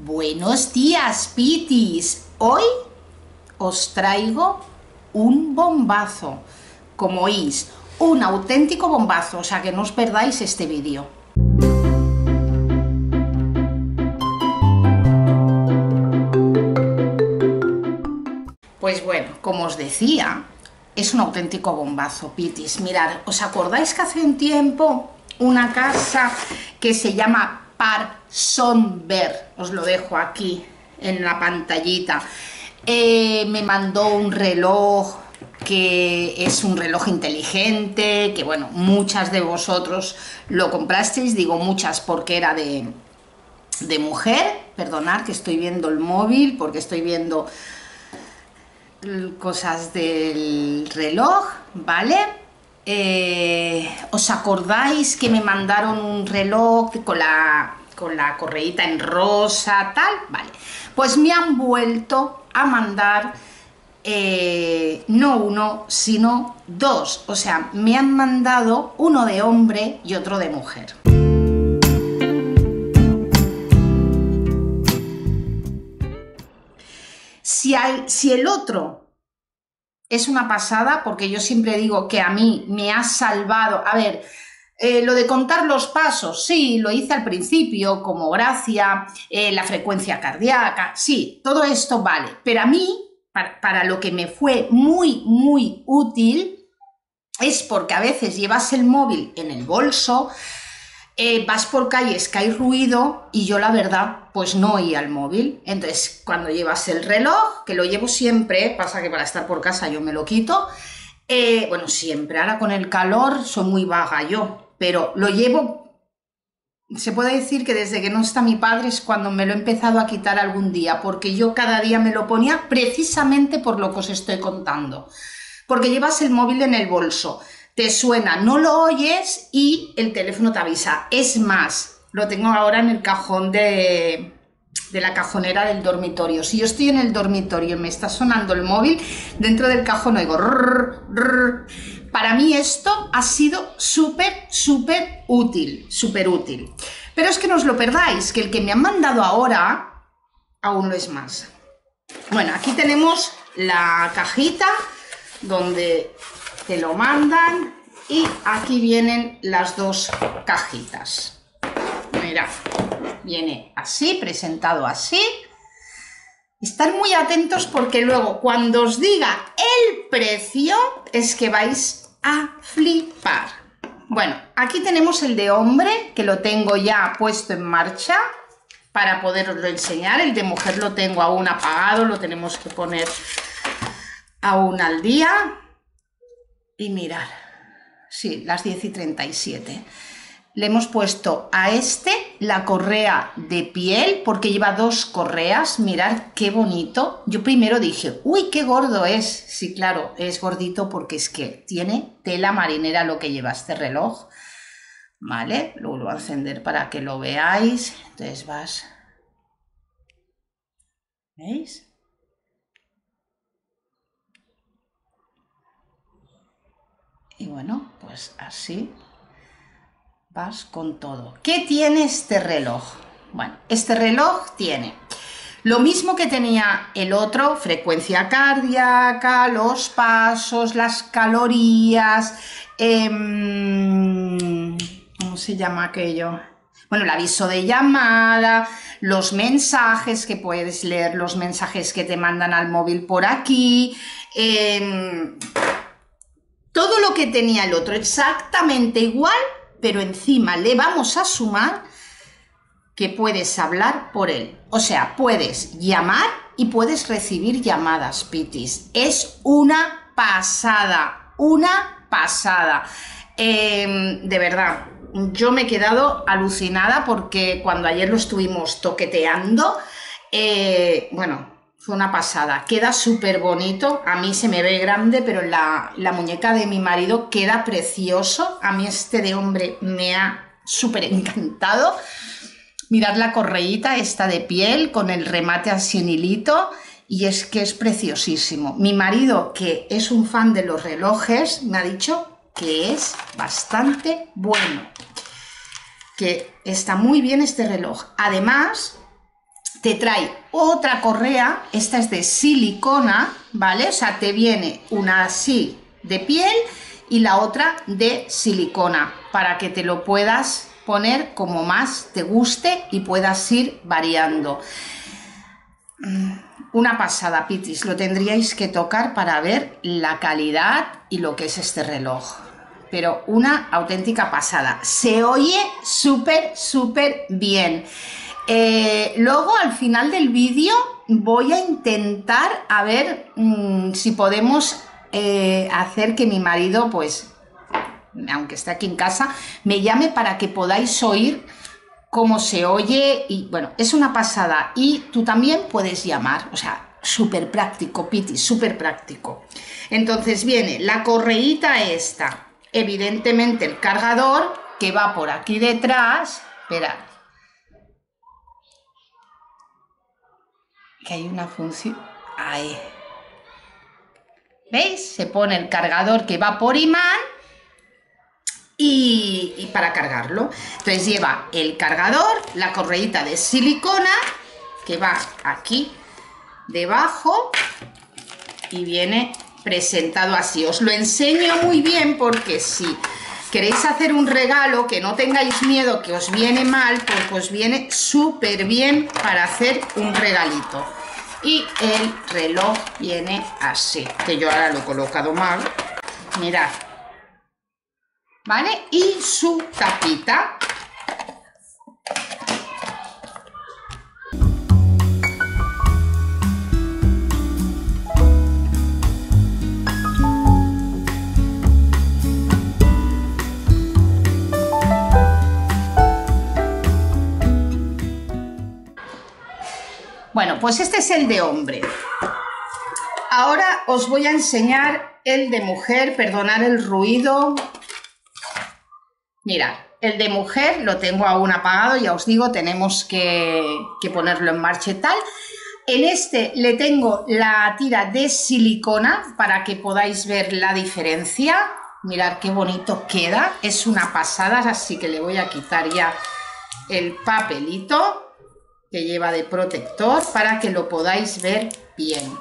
Buenos días, Pitis. Hoy os traigo un bombazo, como oís, un auténtico bombazo, o sea que no os perdáis este vídeo. Pues bueno, como os decía, es un auténtico bombazo, Pitis. Mirad, ¿os acordáis que hace un tiempo una casa que se llama Par Sonber, os lo dejo aquí en la pantallita, me mandó un reloj que es un reloj inteligente, que bueno, muchas de vosotros lo comprasteis, digo muchas porque era de mujer, perdonad que estoy viendo el móvil porque estoy viendo cosas del reloj, ¿vale? ¿Os acordáis que me mandaron un reloj con la correíta en rosa, tal? Vale, pues me han vuelto a mandar no uno, sino dos, o sea, me han mandado uno de hombre y otro de mujer. Si el otro es una pasada, porque yo siempre digo que a mí me ha salvado. A ver, lo de contar los pasos, sí, lo hice al principio, como gracia, la frecuencia cardíaca, sí, todo esto vale. Pero a mí, para lo que me fue muy, muy útil, es porque a veces llevas el móvil en el bolso, vas por calles que hay ruido y yo la verdad pues no oía el móvil. Entonces cuando llevas el reloj, que lo llevo siempre, pasa que para estar por casa yo me lo quito, bueno, siempre, ahora con el calor soy muy vaga yo, pero lo llevo, se puede decir que desde que no está mi padre es cuando me lo he empezado a quitar algún día, porque yo cada día me lo ponía precisamente por lo que os estoy contando, porque llevas el móvil en el bolso, te suena, no lo oyes y el teléfono te avisa. Es más, lo tengo ahora en el cajón de la cajonera del dormitorio. Si yo estoy en el dormitorio y me está sonando el móvil, dentro del cajón oigo rrr, rrr. Para mí esto ha sido súper útil, súper útil. Pero es que no os lo perdáis, que el que me han mandado ahora aún lo es más. Bueno, aquí tenemos la cajita donde te lo mandan y aquí vienen las dos cajitas. Mirad, viene así, presentado así. Estar muy atentos porque luego cuando os diga el precio es que vais a flipar. Bueno, aquí tenemos el de hombre, que lo tengo ya puesto en marcha para poderoslo enseñar. El de mujer lo tengo aún apagado, lo tenemos que poner aún al día. Y mirad, sí, las 10:37. Le hemos puesto a este la correa de piel porque lleva dos correas. Mirad qué bonito. Yo primero dije, uy, qué gordo es. Sí, claro, es gordito porque es que tiene tela marinera lo que lleva este reloj. Vale, luego lo voy a encender para que lo veáis. Entonces vas. ¿Veis? Y bueno, pues así vas con todo. ¿Qué tiene este reloj? Bueno, este reloj tiene lo mismo que tenía el otro, frecuencia cardíaca, los pasos, las calorías, ¿cómo se llama aquello? Bueno, el aviso de llamada, los mensajes, que puedes leer los mensajes que te mandan al móvil por aquí, todo lo que tenía el otro, exactamente igual, pero encima le vamos a sumar que puedes hablar por él. O sea, puedes llamar y puedes recibir llamadas, Pitis. Es una pasada, una pasada. De verdad, yo me he quedado alucinada porque cuando ayer lo estuvimos toqueteando, bueno, fue una pasada, queda súper bonito, a mí se me ve grande, pero la muñeca de mi marido queda precioso, a mí este de hombre me ha súper encantado. Mirad la correíta esta de piel con el remate así en hilito y es que es preciosísimo. Mi marido, que es un fan de los relojes, me ha dicho que es bastante bueno, que está muy bien este reloj. Además, te trae otra correa, esta es de silicona, ¿vale? O sea, te viene una así de piel y la otra de silicona, para que te lo puedas poner como más te guste y puedas ir variando. Una pasada, Pitis, lo tendríais que tocar para ver la calidad y lo que es este reloj. Pero una auténtica pasada. Se oye súper, súper bien. Luego, al final del vídeo, voy a intentar a ver si podemos hacer que mi marido, pues, aunque esté aquí en casa, me llame para que podáis oír cómo se oye. Y bueno, es una pasada. Y tú también puedes llamar, o sea, súper práctico, Piti, súper práctico. Entonces viene la correíta esta, evidentemente el cargador que va por aquí detrás. Esperad, que hay una función, ahí, ¿veis? Se pone el cargador que va por imán y para cargarlo. Entonces lleva el cargador, la correíta de silicona que va aquí debajo y viene presentado así. Os lo enseño muy bien porque si queréis hacer un regalo que no tengáis miedo que os viene mal, pues os viene súper bien para hacer un regalito. Y el reloj viene así, que yo ahora lo he colocado mal, mirad, ¿vale? Y su tapita. Bueno, pues este es el de hombre. Ahora os voy a enseñar el de mujer, perdonad el ruido. Mirad, el de mujer lo tengo aún apagado, ya os digo, tenemos que ponerlo en marcha y tal. En este le tengo la tira de silicona para que podáis ver la diferencia. Mirad qué bonito queda, es una pasada, así que le voy a quitar ya el papelito que lleva de protector para que lo podáis ver bien.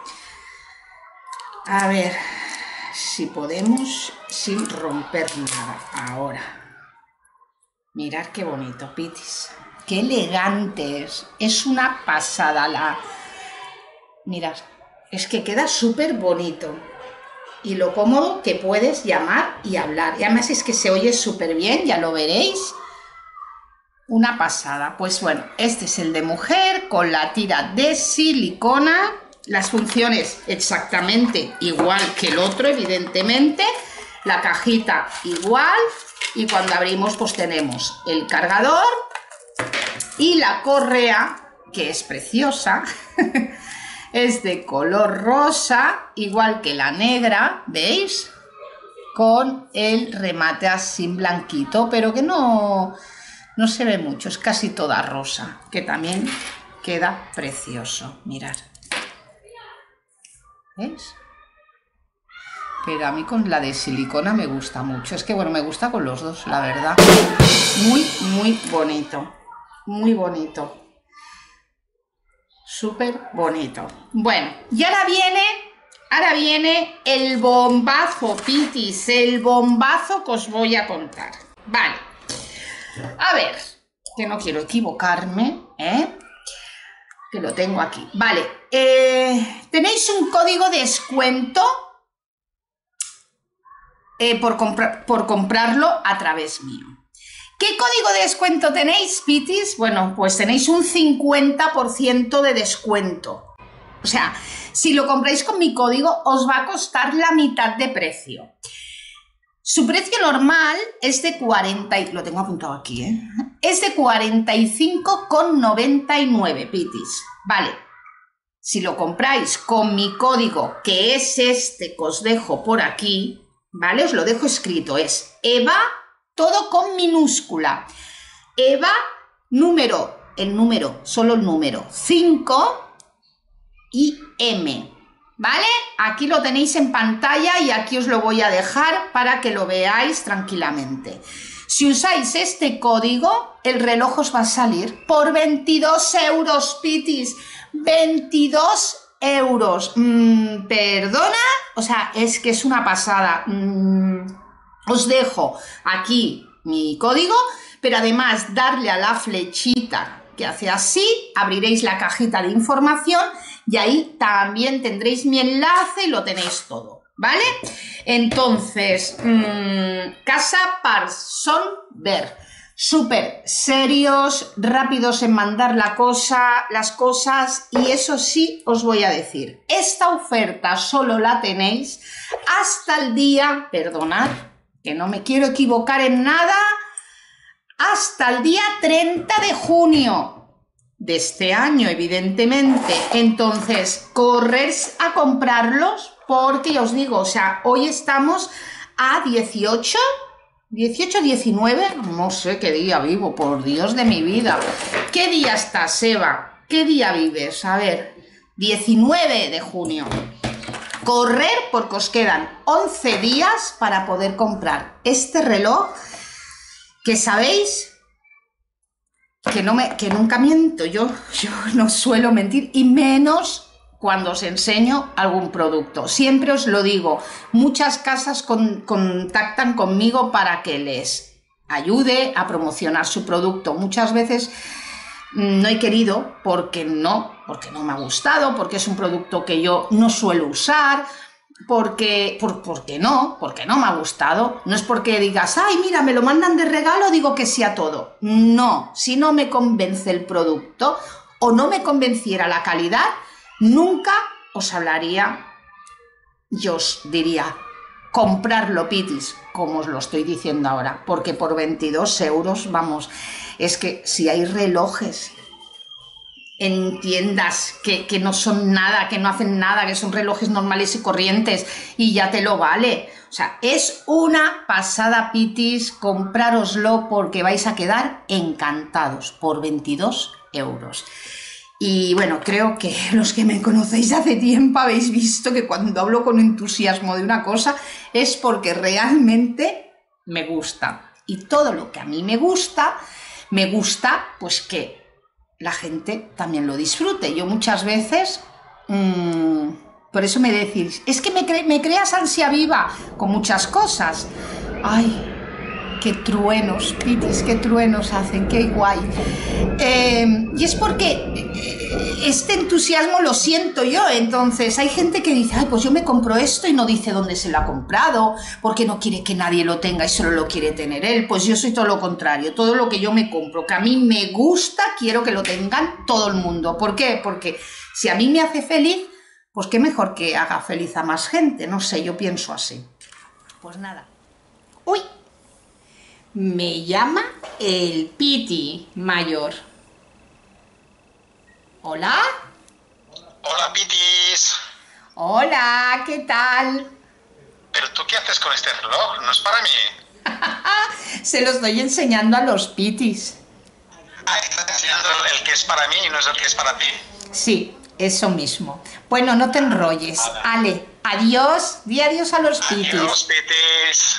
A ver si podemos sin romper nada ahora. Mirad qué bonito, Pitis, qué elegante es una pasada mirad, es que queda súper bonito y lo cómodo que puedes llamar y hablar, y además es que se oye súper bien, ya lo veréis. Una pasada. Pues bueno, este es el de mujer con la tira de silicona, las funciones exactamente igual que el otro, evidentemente, la cajita igual, y cuando abrimos pues tenemos el cargador y la correa, que es preciosa, es de color rosa, igual que la negra, ¿veis? Con el remate así blanquito, pero que no se ve mucho, es casi toda rosa, que también queda precioso, mirad. ¿Veis? Pero a mí con la de silicona me gusta mucho, es que bueno, me gusta con los dos, la verdad. Muy, muy bonito, muy bonito. Súper bonito. Bueno, y ahora viene el bombazo, Pitis, el bombazo que os voy a contar. Vale. A ver, que no quiero equivocarme, que lo tengo aquí. Vale, tenéis un código de descuento por comprarlo a través mío. ¿Qué código de descuento tenéis, Pitis? Bueno, pues tenéis un 50% de descuento. O sea, si lo compráis con mi código, os va a costar la mitad de precio. Su precio normal es de 40, lo tengo apuntado aquí, es de 45,99, Pitis. Vale, si lo compráis con mi código, que es este que os dejo por aquí, ¿vale? Os lo dejo escrito, es EVA, todo con minúscula. EVA, solo el número 5 y M. ¿Vale? Aquí lo tenéis en pantalla y aquí os lo voy a dejar para que lo veáis tranquilamente. Si usáis este código, el reloj os va a salir por 22 euros, pitis. 22 euros. ¿Perdona? O sea, es que es una pasada. Os dejo aquí mi código, pero además darle a la flechita que hace así, abriréis la cajita de información y ahí también tendréis mi enlace y lo tenéis todo, ¿vale? Entonces, Casa Parson Ver, súper serios, rápidos en mandar las cosas, y eso sí os voy a decir, esta oferta solo la tenéis hasta el día, perdonad, que no me quiero equivocar en nada, hasta el día 30 de junio de este año, evidentemente. Entonces, correr a comprarlos, porque ya os digo, o sea, hoy estamos a 18, 19, no sé qué día vivo, por Dios de mi vida. ¿Qué día estás, Eva? ¿Qué día vives? A ver, 19 de junio. Correr porque os quedan 11 días para poder comprar este reloj, que sabéis que nunca miento, yo no suelo mentir, y menos cuando os enseño algún producto. Siempre os lo digo, muchas casas contactan conmigo para que les ayude a promocionar su producto. Muchas veces no he querido porque no me ha gustado, porque es un producto que yo no suelo usar, porque no me ha gustado. No es porque digas, ay, mira, me lo mandan de regalo, digo que sí a todo. No, si no me convence el producto o no me convenciera la calidad, nunca os hablaría, yo os diría, comprarlo, pitis, como os lo estoy diciendo ahora, porque por 22 euros, vamos, es que si hay relojes en tiendas que no son nada, que no hacen nada, que son relojes normales y corrientes y ya te lo vale. O sea, es una pasada, pitis, comprároslo porque vais a quedar encantados por 22 euros. Y bueno, creo que los que me conocéis hace tiempo habéis visto que cuando hablo con entusiasmo de una cosa es porque realmente me gusta. Y todo lo que a mí me gusta pues que la gente también lo disfrute. Yo muchas veces, por eso me decís, es que me creas ansia viva con muchas cosas. Ay, qué truenos, pitis, qué truenos hacen, qué guay. Y es porque este entusiasmo lo siento yo. Entonces hay gente que dice, ay, pues yo me compro esto, y no dice dónde se lo ha comprado, porque no quiere que nadie lo tenga y solo lo quiere tener él. Pues yo soy todo lo contrario. Todo lo que yo me compro, que a mí me gusta, quiero que lo tengan todo el mundo. ¿Por qué? Porque si a mí me hace feliz, pues qué mejor que haga feliz a más gente. No sé, yo pienso así. Pues nada. ¡Uy! Me llama el Piti mayor. ¿Hola? Hola, Pitis. Hola, ¿qué tal? ¿Pero tú qué haces con este reloj? No es para mí. Se lo estoy enseñando a los Pitis. Ah, estás enseñando el que es para mí y no es el que es para ti. Sí, eso mismo. Bueno, no te enrolles. Ale, adiós. Di adiós a los Pitis. Adiós, Pitis.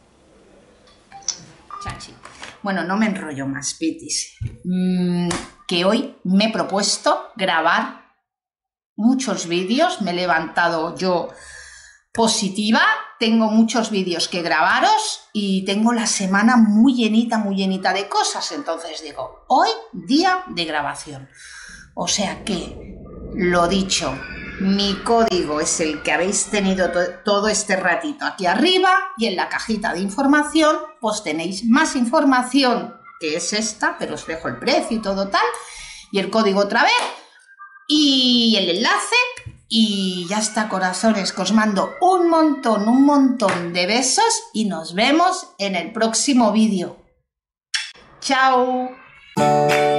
Chachi. Bueno, no me enrollo más, Pitis. Que hoy me he propuesto grabar muchos vídeos. Me he levantado yo positiva. Tengo muchos vídeos que grabaros y tengo la semana muy llenita de cosas. Entonces digo, hoy día de grabación. O sea que, lo dicho, mi código es el que habéis tenido todo este ratito aquí arriba, y en la cajita de información pues tenéis más información, que es esta, pero os dejo el precio y todo tal, y el código otra vez, y el enlace, y ya está, corazones, que os mando un montón de besos y nos vemos en el próximo vídeo. ¡Chao!